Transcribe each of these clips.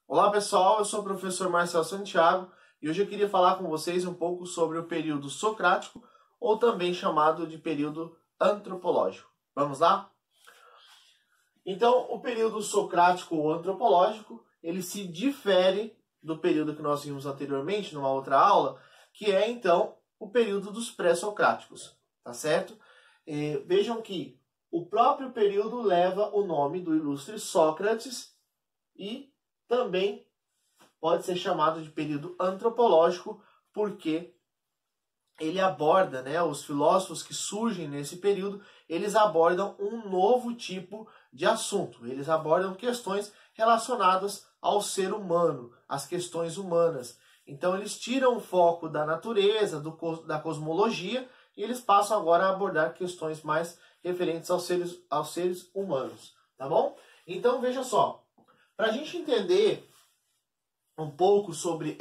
Olá pessoal, eu sou o professor Marcelo Santiago e hoje eu queria falar com vocês um pouco sobre o período socrático, ou também chamado de período antropológico. Vamos lá? Então, o período socrático ou antropológico, ele se difere do período que nós vimos anteriormente, numa outra aula, que é então o período dos pré-socráticos, tá certo? Vejam que o próprio período leva o nome do ilustre Sócrates e também pode ser chamado de período antropológico porque ele aborda, os filósofos que surgem nesse período, eles abordam um novo tipo de assunto. Eles abordam questões relacionadas ao ser humano, às questões humanas. Então eles tiram o foco da natureza, da cosmologia, e eles passam agora a abordar questões mais referentes aos seres humanos, tá bom? Então veja só, para a gente entender um pouco sobre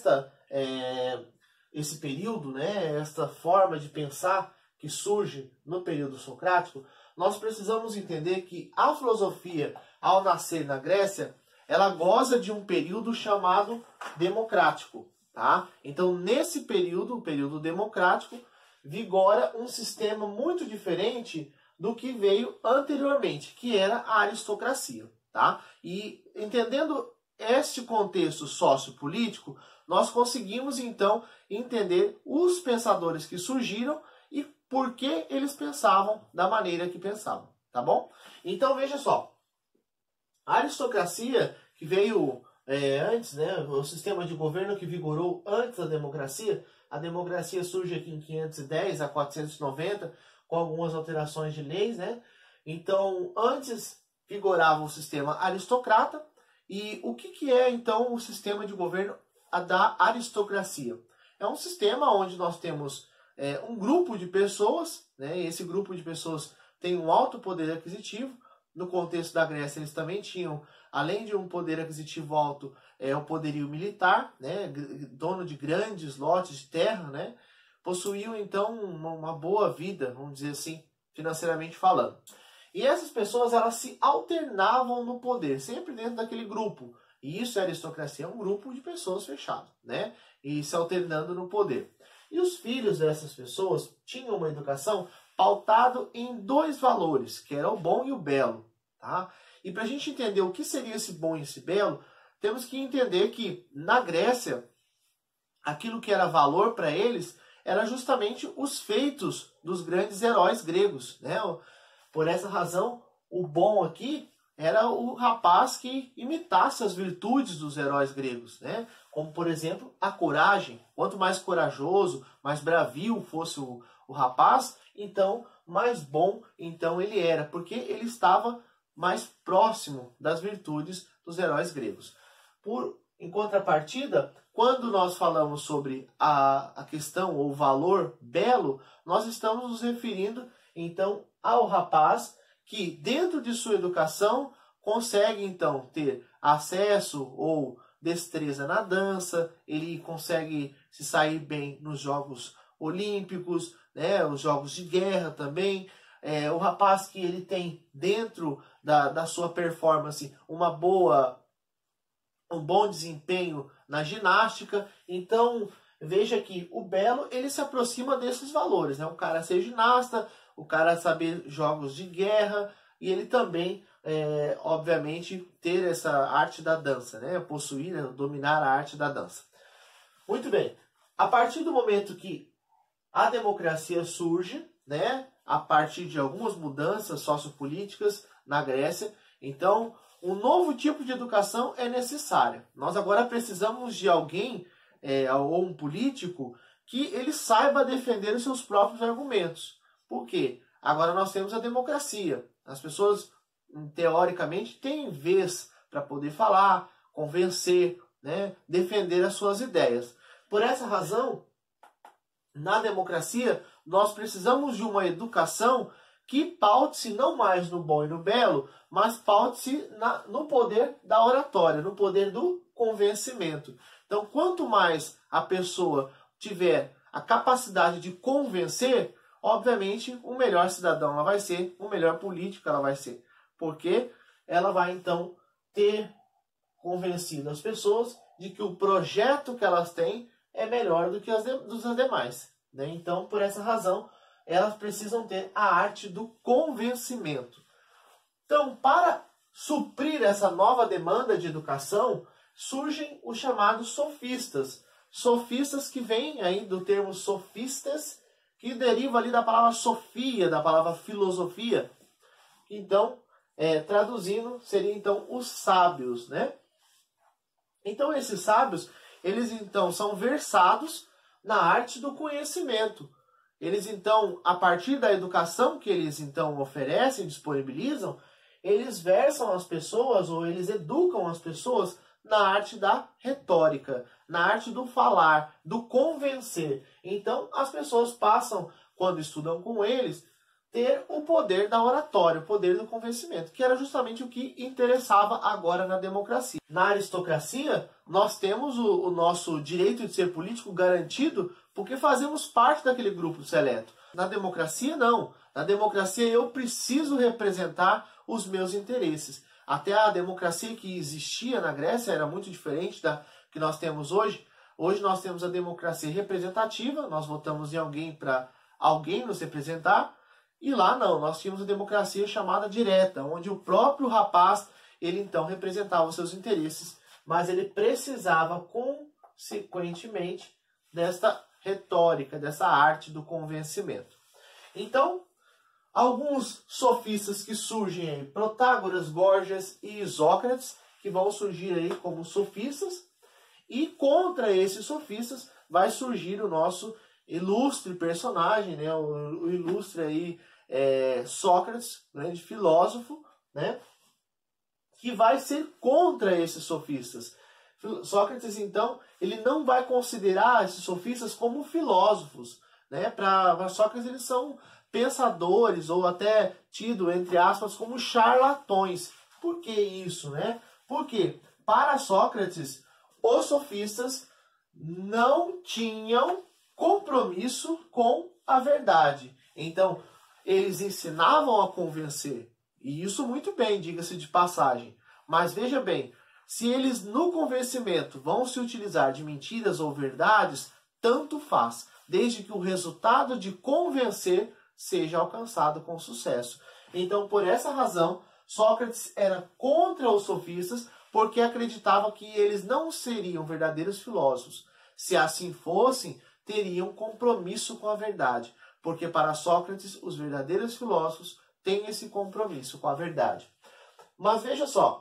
esse período, esta forma de pensar que surge no período socrático, nós precisamos entender que a filosofia, ao nascer na Grécia, ela goza de um período chamado democrático, tá? Então, nesse período, o período democrático, vigora um sistema muito diferente do que veio anteriormente, que era a aristocracia, tá? E entendendo este contexto sociopolítico, nós conseguimos então entender os pensadores que surgiram e por que eles pensavam da maneira que pensavam, tá bom? Então veja só, a aristocracia que veio antes, o sistema de governo que vigorou antes da democracia, a democracia surge aqui em 510 a 490, com algumas alterações de leis, Então, antes vigorava o sistema aristocrata. E o que é, então, o sistema de governo da aristocracia? É um sistema onde nós temos um grupo de pessoas, e esse grupo de pessoas tem um alto poder aquisitivo. No contexto da Grécia, eles também tinham, além de um poder aquisitivo alto, o poderio militar, dono de grandes lotes de terra, possuíam, então, uma boa vida, vamos dizer assim, financeiramente falando. E essas pessoas, elas se alternavam no poder, sempre dentro daquele grupo. E isso é aristocracia, é um grupo de pessoas fechado, E se alternando no poder. E os filhos dessas pessoas tinham uma educação pautada em dois valores, que era o bom e o belo, tá? E para a gente entender o que seria esse bom e esse belo, temos que entender que na Grécia, aquilo que era valor para eles era justamente os feitos dos grandes heróis gregos, Por essa razão, o bom aqui era o rapaz que imitasse as virtudes dos heróis gregos, Como, por exemplo, a coragem. Quanto mais corajoso, mais bravio fosse o rapaz, então mais bom então ele era, porque ele estava mais próximo das virtudes dos heróis gregos. Em contrapartida, quando nós falamos sobre a questão ou valor belo, nós estamos nos referindo então ao rapaz que dentro de sua educação consegue então ter acesso ou destreza na dança, ele consegue se sair bem nos Jogos Olímpicos, os Jogos de Guerra também. O rapaz que ele tem dentro da sua performance um bom desempenho na ginástica. Então, veja que o belo, ele se aproxima desses valores, O cara ser ginasta, o cara saber jogos de guerra, e ele também, obviamente, ter essa arte da dança, possuir, dominar a arte da dança. Muito bem. A partir do momento que a democracia surge, a partir de algumas mudanças sociopolíticas na Grécia, então um novo tipo de educação é necessário. Nós agora precisamos de alguém, ou um político, que ele saiba defender os seus próprios argumentos. Por quê? Agora nós temos a democracia. As pessoas, teoricamente, têm vez para poder falar, convencer, defender as suas ideias. Por essa razão, na democracia, nós precisamos de uma educação que paute-se não mais no bom e no belo, mas paute-se no poder da oratória, no poder do convencimento. Então, quanto mais a pessoa tiver a capacidade de convencer, obviamente, o melhor cidadão ela vai ser, o melhor político ela vai ser. Porque ela vai, então, ter convencido as pessoas de que o projeto que elas têm é melhor do que dos demais, né? Então, por essa razão, elas precisam ter a arte do convencimento. Então, para suprir essa nova demanda de educação, surgem os chamados sofistas. Sofistas que vêm aí do termo sofistas, que deriva ali da palavra sofia, da palavra filosofia. Então, traduzindo, seria então os sábios, né? Então, esses sábios, eles então são versados na arte do conhecimento. Eles então, a partir da educação que eles então oferecem, disponibilizam, eles versam as pessoas, ou eles educam as pessoas na arte da retórica, na arte do falar, do convencer. Então, as pessoas passam, quando estudam com eles, ter o poder da oratória, o poder do convencimento, que era justamente o que interessava agora na democracia. Na aristocracia, nós temos o nosso direito de ser político garantido porque fazemos parte daquele grupo seleto. Na democracia, não. Na democracia, eu preciso representar os meus interesses. Até a democracia que existia na Grécia era muito diferente da que nós temos hoje. Hoje nós temos a democracia representativa, nós votamos em alguém para alguém nos representar. E lá não, nós tínhamos a democracia chamada direta, onde o próprio rapaz, ele então representava os seus interesses, mas ele precisava consequentemente desta retórica, dessa arte do convencimento. Então, alguns sofistas que surgem aí, Protágoras, Gorgias e Isócrates, que vão surgir aí como sofistas, e contra esses sofistas vai surgir o nosso ilustre personagem, né, o ilustre aí, Sócrates, grande filósofo, né, que vai ser contra esses sofistas. Sócrates, então, ele não vai considerar esses sofistas como filósofos, né? Para Sócrates, eles são pensadores, ou até tido, entre aspas, como charlatões. Por que isso, né? Porque, para Sócrates, os sofistas não tinham compromisso com a verdade. Então, eles ensinavam a convencer. E isso muito bem, diga-se de passagem. Mas veja bem, se eles no convencimento vão se utilizar de mentiras ou verdades, tanto faz, desde que o resultado de convencer seja alcançado com sucesso. Então, por essa razão, Sócrates era contra os sofistas, porque acreditava que eles não seriam verdadeiros filósofos. Se assim fossem, teriam compromisso com a verdade, porque para Sócrates, os verdadeiros filósofos têm esse compromisso com a verdade. Mas veja só,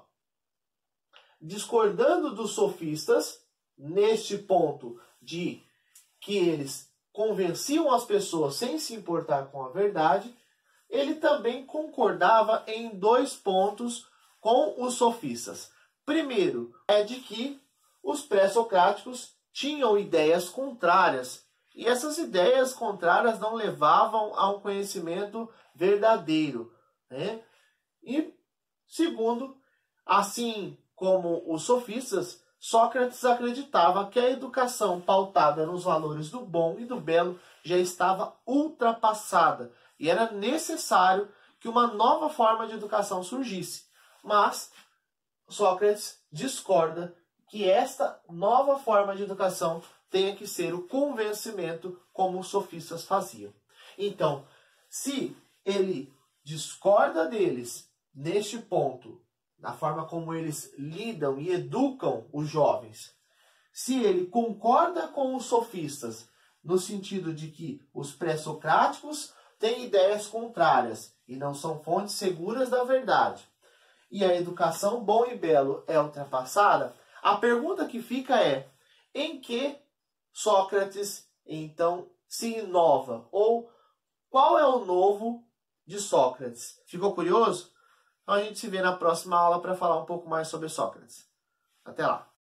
discordando dos sofistas, neste ponto de que eles convenciam as pessoas sem se importar com a verdade, ele também concordava em 2 pontos com os sofistas. Primeiro, é de que os pré-socráticos tinham ideias contrárias, e essas ideias contrárias não levavam a um conhecimento verdadeiro, né? E segundo, assim como os sofistas, Sócrates acreditava que a educação pautada nos valores do bom e do belo já estava ultrapassada e era necessário que uma nova forma de educação surgisse. Mas Sócrates discorda que esta nova forma de educação tenha que ser o convencimento, como os sofistas faziam. Então, se ele discorda deles neste ponto, da forma como eles lidam e educam os jovens, se ele concorda com os sofistas no sentido de que os pré-socráticos têm ideias contrárias e não são fontes seguras da verdade, e a educação bom e belo é ultrapassada, a pergunta que fica é: em que Sócrates então se inova? Ou qual é o novo de Sócrates? Ficou curioso? Então a gente se vê na próxima aula para falar um pouco mais sobre Sócrates. Até lá!